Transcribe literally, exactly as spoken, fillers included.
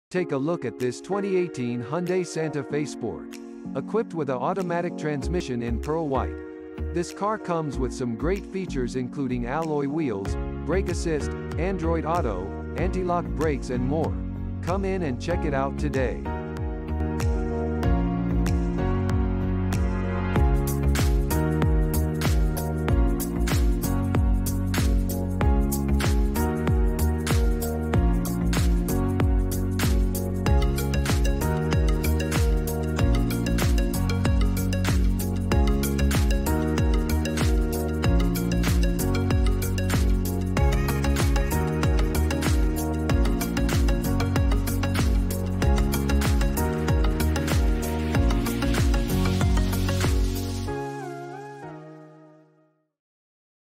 Take a look at this twenty eighteen Hyundai Santa Fe Sport. Equipped with an automatic transmission in pearl white. This car comes with some great features including alloy wheels, brake assist, Android Auto, anti-lock brakes and more. Come in and check it out today.